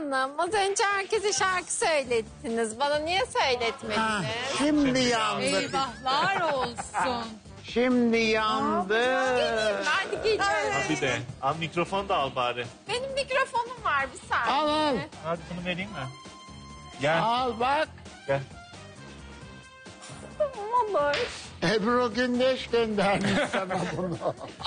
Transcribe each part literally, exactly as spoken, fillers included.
Hanım, az önce herkese şarkı söylettiniz. Bana niye söyletmediniz? Ha, şimdi yandı. Eyvahlar olsun. Şimdi yandı. Geleyim, hadi gelin. Bir de al mikrofon da al bari. Benim mikrofonum var, bir saniye. Al al. Hadi bunu vereyim mi? Gel Al bak. gel. Olur. Ebru Gündeş göndermiş sana bunu.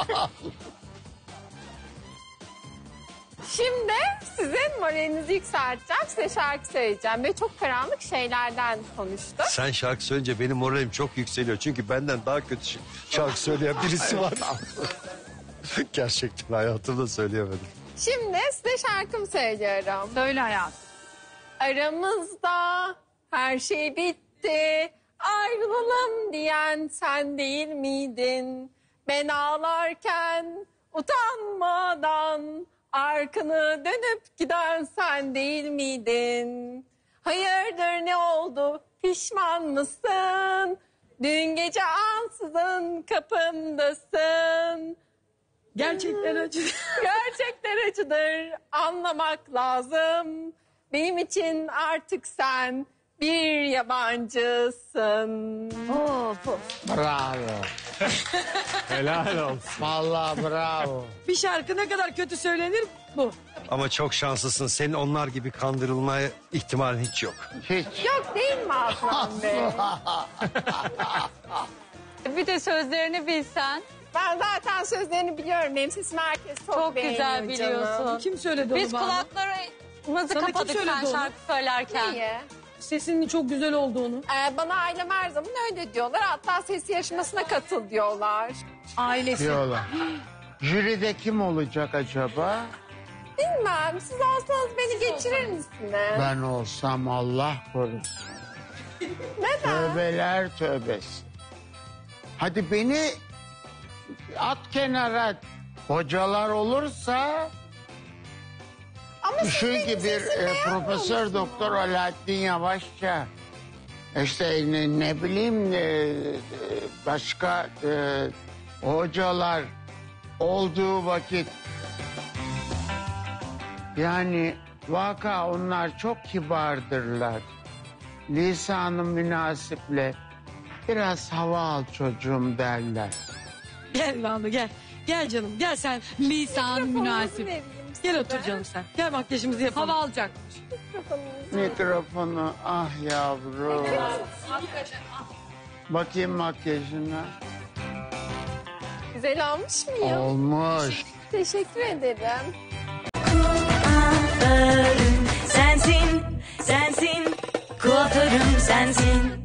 Şimdi sizin moralinizi yükselteceğim, size şarkı söyleyeceğim. Ve çok karanlık şeylerden konuştuk. Sen şarkı söyleyince benim moralim çok yükseliyor. Çünkü benden daha kötü şarkı söyleyen birisi var. Gerçekten hayatımda söyleyemedim. Şimdi size şarkımı söylüyorum. Söyle hayatım. Aramızda her şey bitti, ayrılalım diyen sen değil miydin? Ben ağlarken utanmadan arkanı dönüp giden sen değil miydin? Hayırdır, ne oldu, pişman mısın? Dün gece ansızın kapımdasın. Gerçekten acı. Gerçekler acıdır, anlamak lazım. Benim için artık sen bir yabancısın. Of, of. Bravo. Helal olsun. Vallahi bravo. Bir şarkı ne kadar kötü söylenir bu. Ama çok şanslısın. Senin onlar gibi kandırılmaya ihtimalin hiç yok. Hiç. Yok değil mi Aslan Bey? Bir de sözlerini bilsen. Ben zaten sözlerini biliyorum. Benim sesimi herkes çok, Çok beğeniyor güzel canım. biliyorsun. Kim söyledi Biz onu bana? kulaklarımızı Sana kim kapadık söyledi sen onu? şarkı söylerken. Niye? Sesinin çok güzel olduğunu. Ee, bana ailem her zaman öyle diyorlar. Hatta ses yarışmasına katıl diyorlar. Ailesi. Diyorlar. Jüride kim olacak acaba? Bilmem, siz olsanız beni geçirir misiniz? Ben olsam Allah korusun. Neden? Tövbeler tövbesi. Hadi beni at kenara. Hocalar olursa Ama siz şu benim gibi bir sesimi e, Profesör beğenmiyorsunuz. Doktor Alaaddin Yavaşça işte ne, ne bileyim e, e, başka e, hocalar olduğu vakit yani vaka onlar çok kibardırlar. Lisanı münasiple biraz hava al çocuğum derler. Gel Banu gel. Gel canım gel sen. Lisan münasip. vereyim Gel size. otur canım sen. Gel makyajımızı yapalım. Hava alacak. Mikrofonu ah yavrum. Bakayım makyajına. Güzel olmuş muyum? Olmuş. Teşekkür ederim. Kuaförüm sensin, sensin, kuaförüm sensin.